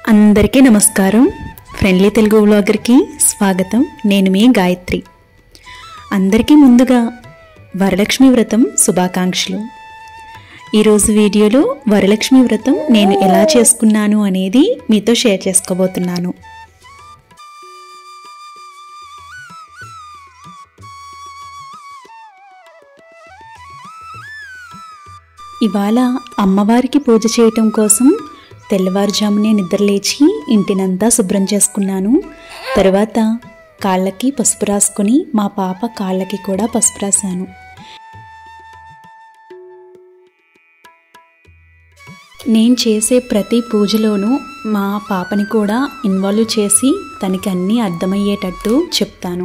అందరికీ నమస్కారం. ఫ్రెండ్లీ తెలుగు వ్లాగర్కి స్వాగతం. నేను మీ గాయత్రి. అందరికీ ముందుగా వరలక్ష్మి వ్రతం శుభాకాంక్షలు. ఈరోజు వీడియోలో వరలక్ష్మి వ్రతం నేను ఎలా చేసుకున్నాను అనేది మీతో షేర్ చేసుకోబోతున్నాను. ఇవాళ అమ్మవారికి పూజ చేయటం కోసం తెల్లవారుజామునే నిద్రలేచి ఇంటినంతా శుభ్రం చేసుకున్నాను. తర్వాత కాళ్ళకి పసుపు రాసుకొని మా పాప కాళ్ళకి కూడా పసుపు రాశాను. నేను చేసే ప్రతి పూజలోనూ మా పాపని కూడా ఇన్వాల్వ్ చేసి తనకి అన్నీ అర్థమయ్యేటట్టు చెప్తాను.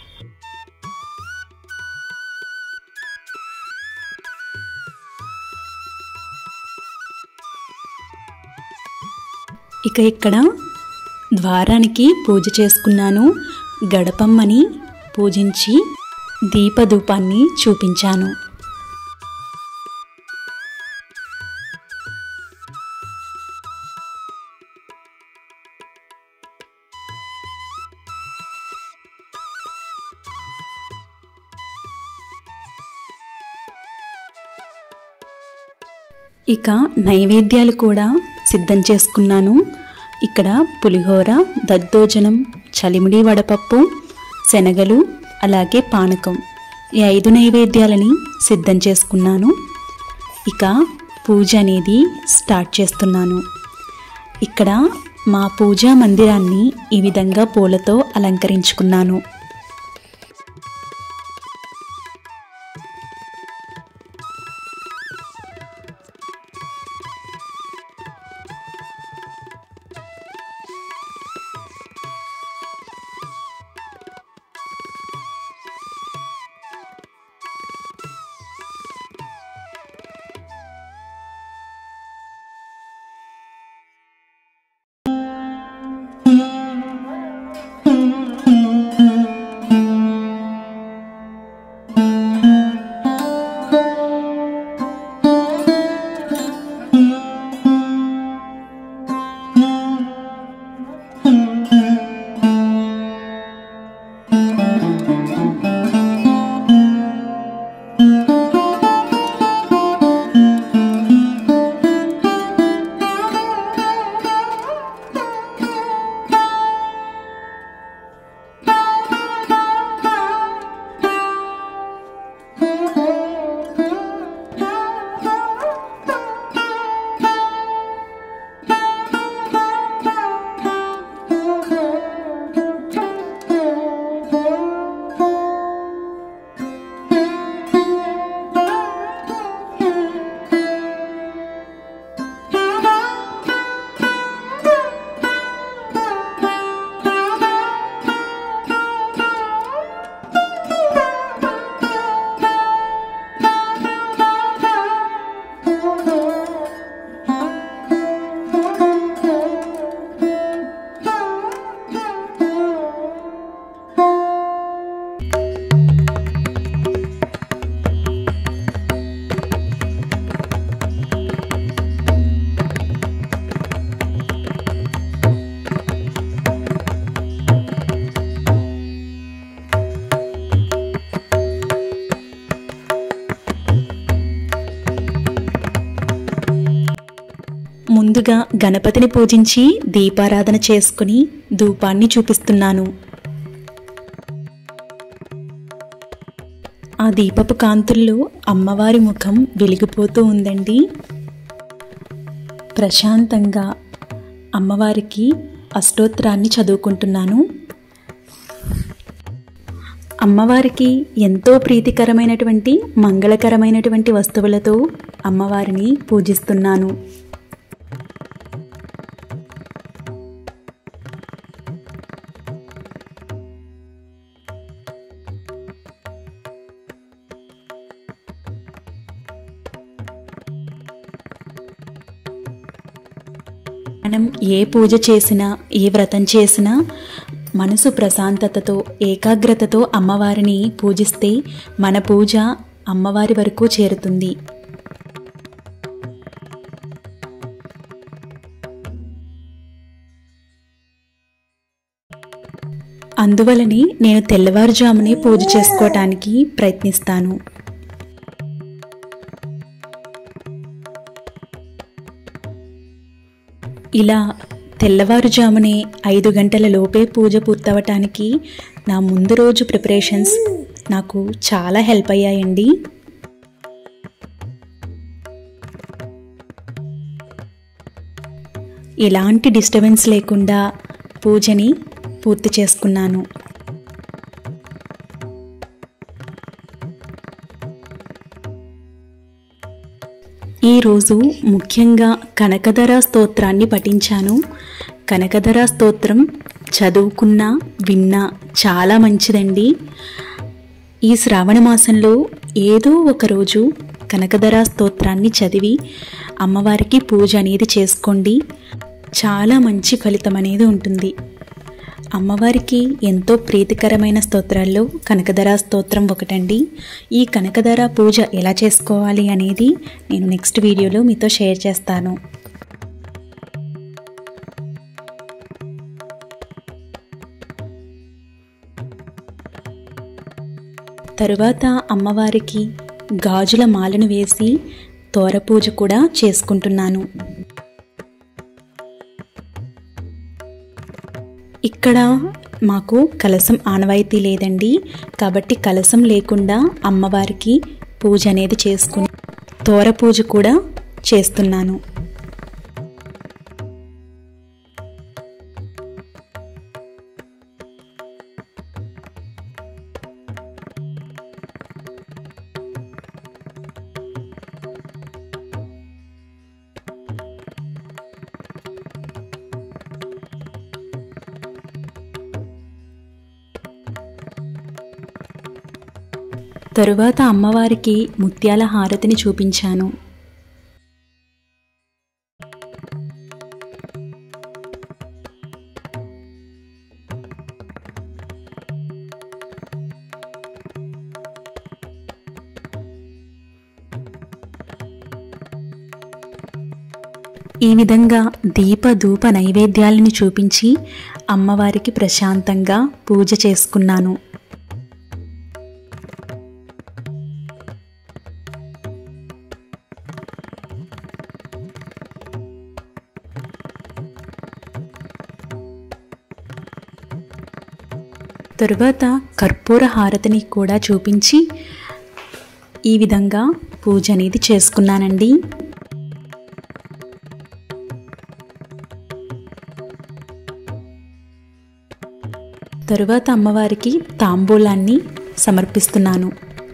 ఇక ఇక్కడ ద్వారానికి పూజ చేసుకున్నాను. గడపమ్మని పూజించి దీపధూపాన్ని చూపించాను. ఇక నైవేద్యాలు కూడా సిద్ధం చేసుకున్నాను. ఇక్కడ పులిహోర, దద్దోజనం, చలిమిడి వడపప్పు, శనగలు, అలాగే పానకం, ఈ 5 నైవేద్యాలని సిద్ధం చేసుకున్నాను. ఇక పూజ అనేది స్టార్ట్ చేస్తున్నాను. ఇక్కడ మా పూజా మందిరాన్ని ఈ విధంగా పూలతో అలంకరించుకున్నాను. ముందుగా గణపతిని పూజించి దీపారాధన చేసుకుని ధూపాన్ని చూపిస్తున్నాను. ఆ దీపపు కాంతుల్లో అమ్మవారి ముఖం వెలిగిపోతూ ఉందండి. ప్రశాంతంగా అమ్మవారికి అష్టోత్తరాన్ని చదువుకుంటున్నాను. అమ్మవారికి ఎంతో ప్రీతికరమైనటువంటి మంగళకరమైనటువంటి వస్తువులతో అమ్మవారిని పూజిస్తున్నాను. మనం ఏ పూజ చేసినా, ఏ వ్రతం చేసినా మనసు ప్రశాంతతతో, ఏకాగ్రతతో అమ్మవారిని పూజిస్తే మన పూజ అమ్మవారి వరకు చేరుతుంది. అందువలనే నేను తెల్లవారుజామునే పూజ చేసుకోవటానికి ప్రయత్నిస్తాను. ఇలా తెల్లవారుజామునే 5 గంటల లోపే పూజ పూర్తవటానికి నా ముందు రోజు ప్రిపరేషన్స్ నాకు చాలా హెల్ప్ అయ్యాయండి. ఎలాంటి డిస్టర్బెన్స్ లేకుండా పూజని పూర్తి చేసుకున్నాను. ఈరోజు ముఖ్యంగా కనకధర స్తోత్రాన్ని పఠించాను. కనకధర స్తోత్రం చదువుకున్నా విన్నా చాలా మంచిదండి. ఈ శ్రావణ మాసంలో ఏదో ఒక రోజు కనకధర స్తోత్రాన్ని చదివి అమ్మవారికి పూజ అనేది చేసుకోండి. చాలా మంచి ఫలితం అనేది ఉంటుంది. అమ్మవారికి ఎంతో ప్రీతికరమైన స్తోత్రాల్లో కనకధర స్తోత్రం ఒకటండి. ఈ కనకధర పూజ ఎలా చేసుకోవాలి అనేది నేను నెక్స్ట్ వీడియోలో మీతో షేర్ చేస్తాను. తరువాత అమ్మవారికి గాజుల మాలను వేసి తోర పూజ కూడా చేసుకుంటున్నాను. ఇక్కడ మాకు కలశం ఆనవాయితీ లేదండి, కాబట్టి కలశం లేకుండా అమ్మవారికి పూజ అనేది చేసుకుని తోర పూజ కూడా చేస్తున్నాను. తరువాత అమ్మవారికి ముత్యాల హారతిని చూపించాను. ఈ విధంగా దీప ధూప నైవేద్యాలను చూపించి అమ్మవారికి ప్రశాంతంగా పూజ చేసుకున్నాను. తరువాత కర్పూర హారతిని కూడా చూపించి ఈ విధంగా పూజ అనేది చేసుకున్నానండి. తరువాత అమ్మవారికి తాంబూలాన్ని సమర్పిస్తున్నాను.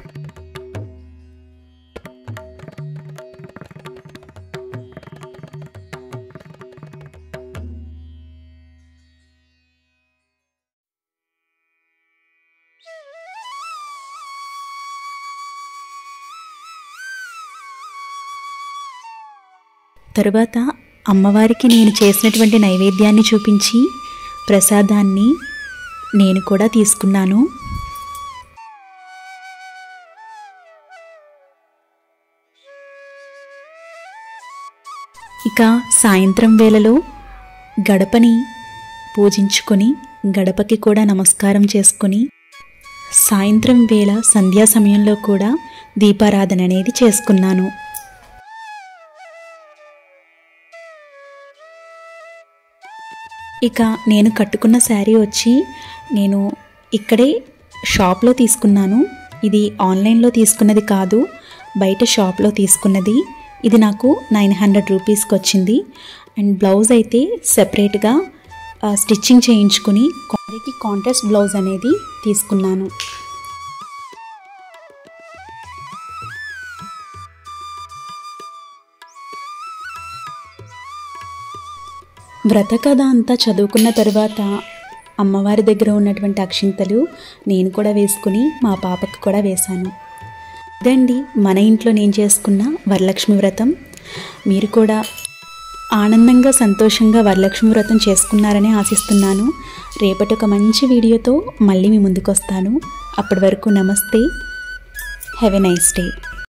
తరువాత అమ్మవారికి నేను చేసినటువంటి నైవేద్యాన్ని చూపించి ప్రసాదాన్ని నేను కూడా తీసుకున్నాను. ఇక సాయంత్రం వేళలో గడపని పూజించుకొని గడపకి కూడా నమస్కారం చేసుకొని సాయంత్రం వేళ సంధ్యా సమయంలో కూడా దీపారాధన అనేది చేసుకున్నాను. ఇక నేను కట్టుకున్న శారీ వచ్చి నేను ఇక్కడే షాప్లో తీసుకున్నాను. ఇది ఆన్లైన్లో తీసుకున్నది కాదు, బయట షాప్లో తీసుకున్నది. ఇది నాకు 900 రూపీస్కి వచ్చింది. అండ్ బ్లౌజ్ అయితే సెపరేట్గా స్టిచ్చింగ్ చేయించుకుని కాంట్రాస్ట్ బ్లౌజ్ అనేది తీసుకున్నాను. వ్రత కథ అంతా చదువుకున్న తర్వాత అమ్మవారి దగ్గర ఉన్నటువంటి అక్షింతలు నేను కూడా వేసుకుని మా పాపకు కూడా వేశాను. ఇదండి మన ఇంట్లో నేను చేసుకున్న వరలక్ష్మి వ్రతం. మీరు కూడా ఆనందంగా సంతోషంగా వరలక్ష్మి వ్రతం చేసుకున్నారని ఆశిస్తున్నాను. రేపటి ఒక మంచి వీడియోతో మళ్ళీ మీ ముందుకు వస్తాను. అప్పటి వరకు నమస్తే. Have a nice day.